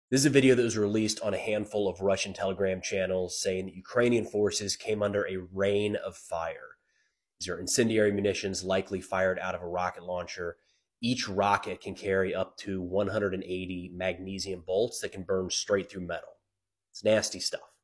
This is a video that was released on a handful of Russian Telegram channels saying that Ukrainian forces came under a rain of fire. These are incendiary munitions likely fired out of a rocket launcher. Each rocket can carry up to 180 magnesium bolts that can burn straight through metal. It's nasty stuff.